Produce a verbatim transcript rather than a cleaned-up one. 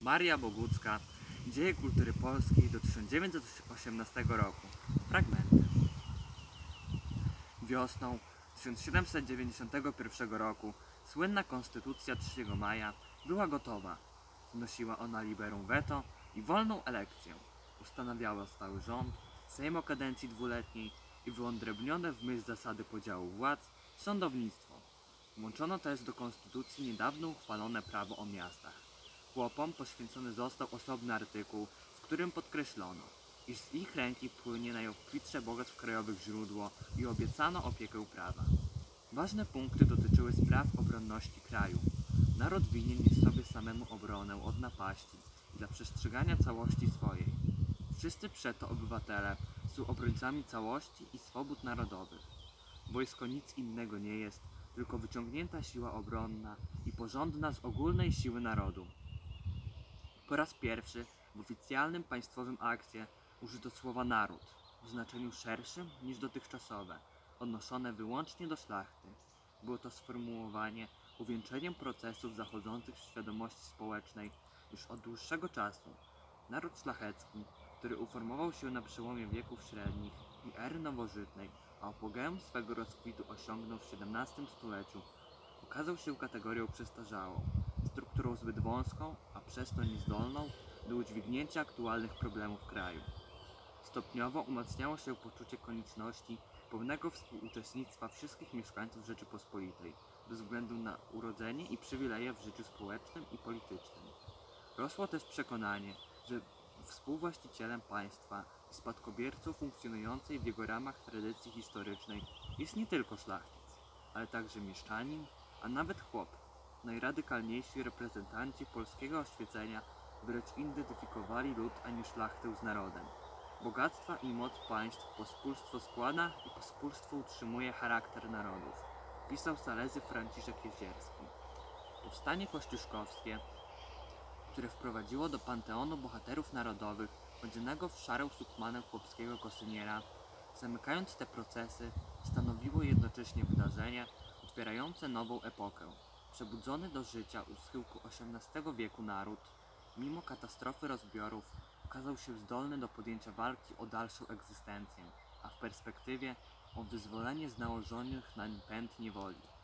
Maria Bogucka. Dzieje kultury polskiej do tysiąc dziewięćset osiemnastego roku. Fragmenty. Wiosną tysiąc siedemset dziewięćdziesiątego pierwszego roku słynna Konstytucja trzeciego maja była gotowa. Wnosiła ona liberum veto i wolną elekcję. Ustanawiała stały rząd, Sejm o kadencji dwuletniej i wyodrębnione w myśl zasady podziału władz sądownictwo. Włączono też do Konstytucji niedawno uchwalone prawo o miastach. Chłopom poświęcony został osobny artykuł, w którym podkreślono, iż z ich ręki płynie najobfitsze bogactw krajowych źródło i obiecano opiekę prawa. Ważne punkty dotyczyły spraw obronności kraju. Naród winien jest sobie samemu obronę od napaści i dla przestrzegania całości swojej. Wszyscy przeto obywatele są obrońcami całości i swobód narodowych. Wojsko nic innego nie jest, tylko wyciągnięta siła obronna i porządna z ogólnej siły narodu. Po raz pierwszy w oficjalnym państwowym akcie użyto słowa naród w znaczeniu szerszym niż dotychczasowe, odnoszone wyłącznie do szlachty. Było to sformułowanie uwieńczeniem procesów zachodzących w świadomości społecznej już od dłuższego czasu. Naród szlachecki, który uformował się na przełomie wieków średnich i ery nowożytnej, a apogeum swego rozkwitu osiągnął w siedemnastym stuleciu, okazał się kategorią przestarzałą, strukturą zbyt wąską, a przez to niezdolną do udźwignięcia aktualnych problemów kraju. Stopniowo umacniało się poczucie konieczności pełnego współuczestnictwa wszystkich mieszkańców Rzeczypospolitej, bez względu na urodzenie i przywileje w życiu społecznym i politycznym. Rosło też przekonanie, że współwłaścicielem państwa i spadkobiercą funkcjonującej w jego ramach tradycji historycznej jest nie tylko szlachcic, ale także mieszczanin, a nawet chłop, najradykalniejsi reprezentanci polskiego oświecenia, wręcz identyfikowali lud, a nie szlachtę z narodem. Bogactwa i moc państw pospólstwo składa i pospólstwo utrzymuje charakter narodów, pisał Salezy Franciszek Jezierski. Powstanie kościuszkowskie, które wprowadziło do panteonu bohaterów narodowych odzianego w szarą sukmanę chłopskiego kosyniera, zamykając te procesy, stanowiło jednocześnie wydarzenie otwierające nową epokę. Przebudzony do życia u schyłku osiemnastego wieku naród, mimo katastrofy rozbiorów, okazał się zdolny do podjęcia walki o dalszą egzystencję, a w perspektywie o wyzwolenie z nałożonych nań pęd niewoli.